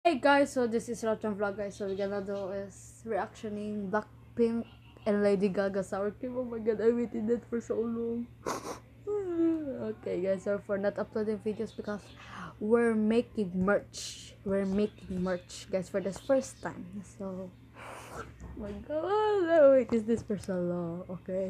Hey guys, so this is Rachel Vlog guys. So we're gonna do is reactioning Blackpink and Lady Gaga sour cream. Oh my god, I waited that for so long. Okay guys, so for not uploading videos because we're making merch. We're making merch guys for this first time. So oh my god, I waited this for so long. Okay.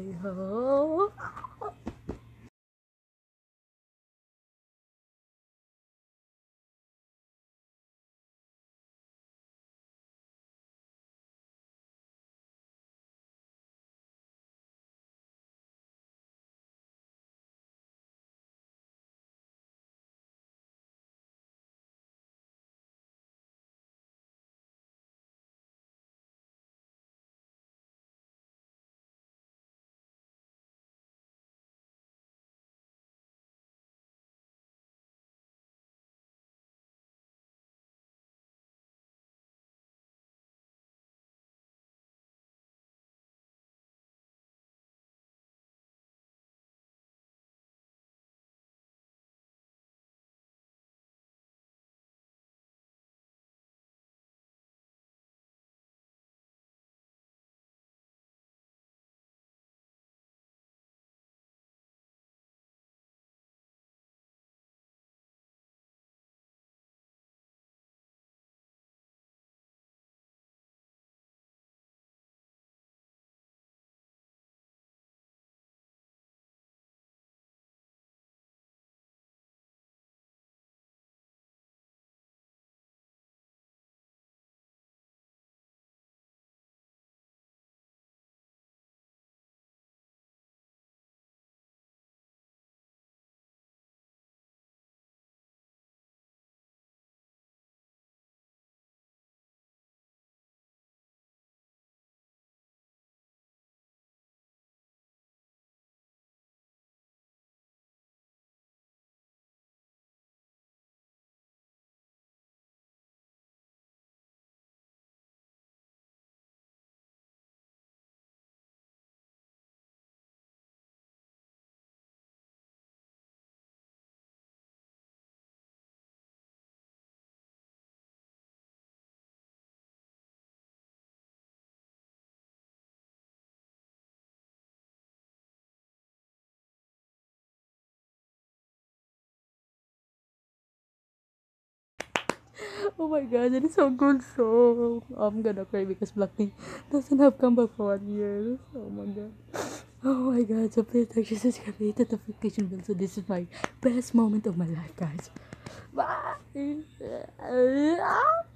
Oh my god, that is so good song. I'm gonna cry because Blackpink doesn't have comeback for 1 year. Oh my god. Oh my god, so please like, subscribe, hit the notification bell. So this is my best moment of my life, guys. Bye.